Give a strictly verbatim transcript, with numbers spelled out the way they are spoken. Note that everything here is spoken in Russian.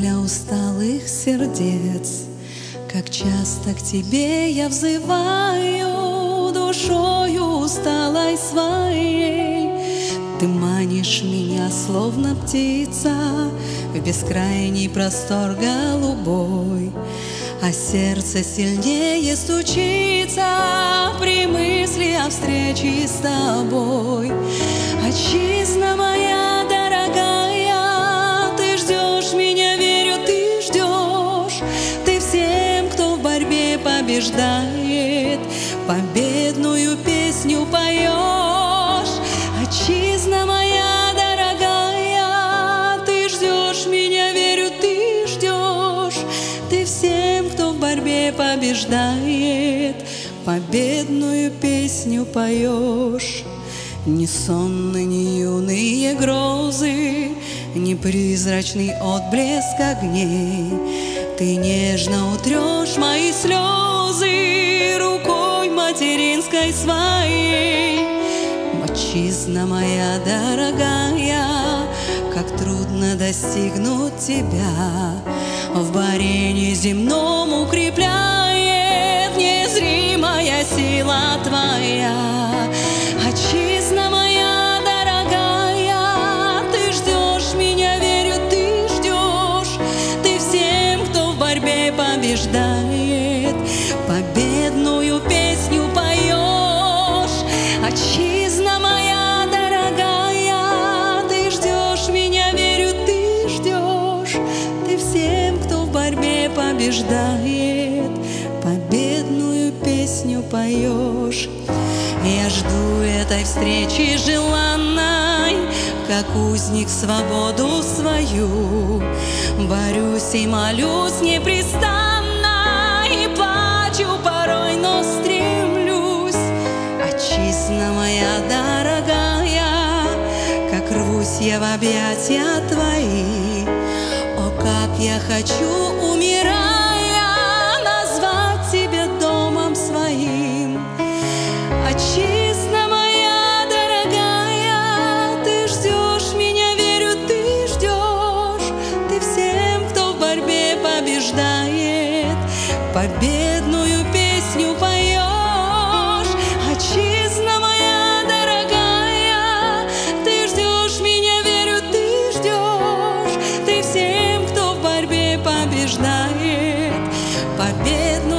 для усталых сердец. Как часто к тебе я взываю душою усталой своей. Ты манишь меня, словно птица, в бескрайний простор голубой, а сердце сильнее стучится при мысли о встрече с тобой. Отчизна моя дорогая, ты ждешь меня, верю, ты ждешь. Ты всем, кто в борьбе побеждает, победную песню поешь. Отчизна моя дорогая, ты ждешь меня, верю, ты ждешь. Ты всем, кто в борьбе побеждает, победную песню поешь. Ни сонны, ни юные грозы, ни призрачный отблеск огней. Ты нежно утрешь мои слезы рукой материнской своей. Отчизна моя дорогая, как трудно достигнуть тебя. В борении земном укрепляет незримая сила твоя. Отчизна моя дорогая, ты ждешь меня, верю, ты ждешь. Ты всем, кто в борьбе побеждает, победную песню поешь. Отчизна моя дорогая, ты ждешь меня, верю, ты ждешь. Ты всем, кто в борьбе побеждает, победную песню поешь. Я жду этой встречи желанной, как узник свободу свою. Борюсь и молюсь непрестанно, и плачу порой, но стремлюсь. Отчизна моя дорогая, как рвусь я в объятия твои. О, как я хочу, умирая, назвать тебя домом своим. Отчизна моя дорогая, ты ждешь меня, верю, ты ждешь. Ты всем, кто в борьбе побеждает, победную песню поешь. Отчизна моя дорогая, ты ждешь меня, верю, ты ждешь. Ты всем, кто в борьбе побеждает, победную